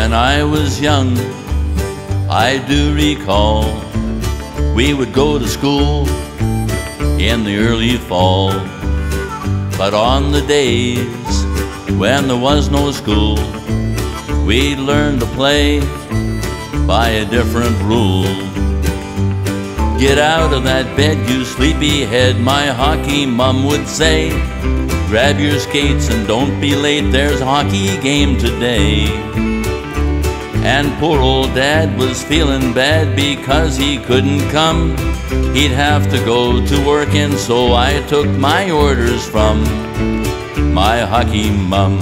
When I was young, I do recall, we would go to school in the early fall. But on the days when there was no school, we'd learn to play by a different rule. Get out of that bed, you sleepyhead, my hockey mum would say. Grab your skates and don't be late, there's a hockey game today. And poor old Dad was feeling bad because he couldn't come. He'd have to go to work, and so I took my orders from my hockey mum.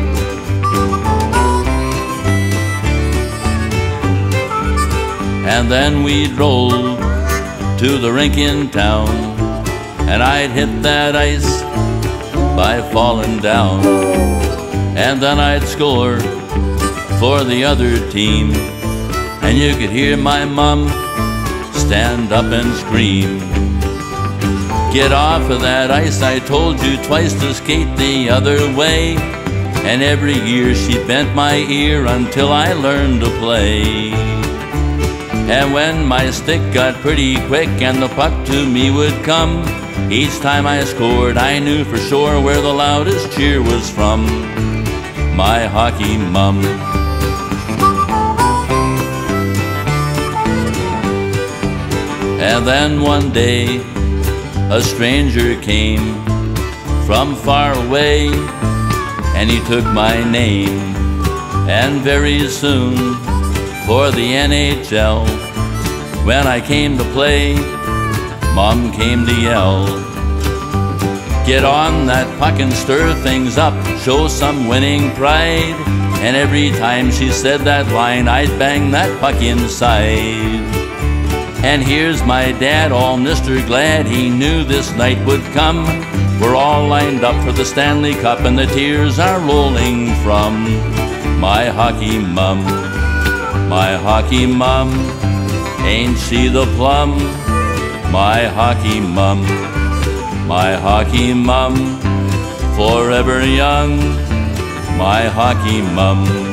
And then we drove to the rink in town, and I'd hit that ice by falling down. And then I'd score for the other team, and you could hear my mum stand up and scream. Get off of that ice, I told you twice to skate the other way. And every year she bent my ear until I learned to play. And when my stick got pretty quick and the puck to me would come, each time I scored I knew for sure where the loudest cheer was from my hockey mum. And then one day a stranger came from far away, and he took my name. And very soon for the NHL, when I came to play, Mom came to yell. Get on that puck and stir things up, show some winning pride. And every time she said that line, I'd bang that puck inside. And here's my dad, all Mr. Glad, he knew this night would come. We're all lined up for the Stanley Cup, and the tears are rolling from my hockey mum. My hockey mum, ain't she the plum? My hockey mum, my hockey mum, forever young, my hockey mum.